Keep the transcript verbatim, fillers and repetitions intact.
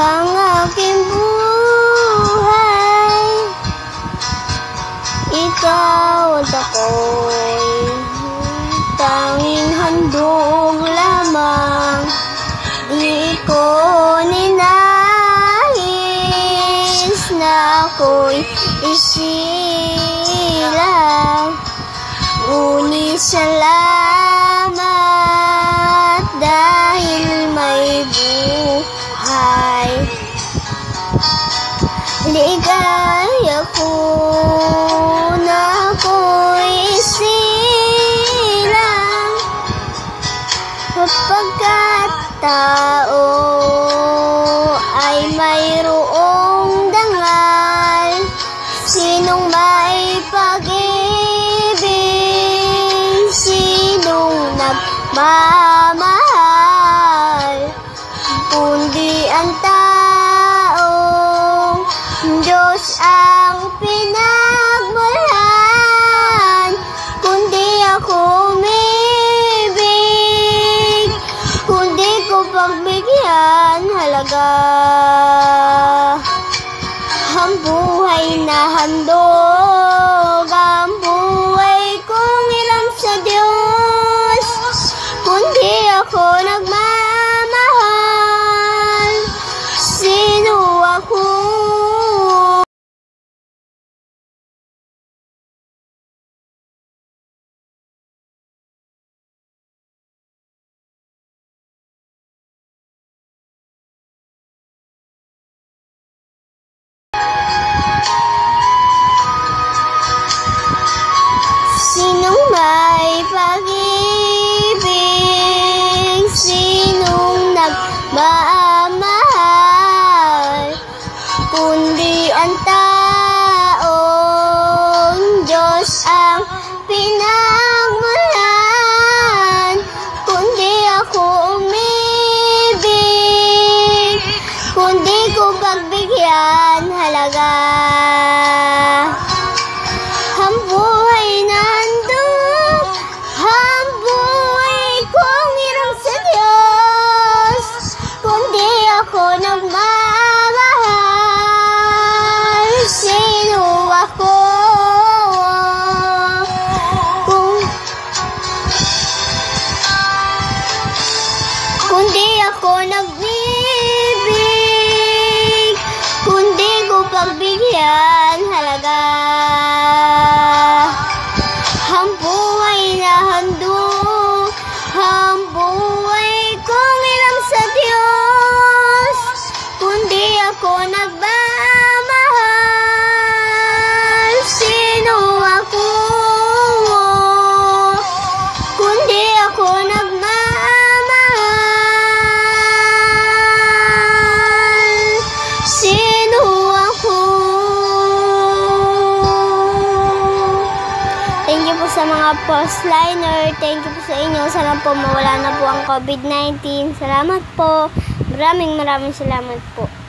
ang aking buhay. Ikaw at ako'y tanging handog lamang. Di ko ninais na ako'y isilang. Ngunit salamat dahil may buhay. Ligaya ko na ako'y isilang, kapagkat tao ay mayroong dangal. Sinong may pag-ibig, sinong nagmamahal, kundi ang taong Diyos ang pinagmulahan. Kundi ako umibig, kundi ko pagbigyan halaga ang buhay na handog, ang buhay kong ilang sa Diyos. Kundi ako nagmamahal, sino ako? Sinong may pag-ibig, sinong nagmamahal, kundi ang taong Diyos ang pinagmulan. Kundi ako umibig, kundi ko pagbigyan halaga ang buhay na handog, ang buhay kong irang sa Diyos. Kundi ako nagmamahal, sino ako? Kung, kundi ako nagbibig, kundi ko pagbigyan halaga ang buhay na handog, ang buhay kong ilang sa Diyos. Kundi ako nagmamahal, sino ako? Kundi ako nagmamahal, sino ako? Thank you po sa mga postliner. Thank you po sa inyo. Sana po mawala na po ang COVID nineteen. Salamat po. Maraming maraming salamat po.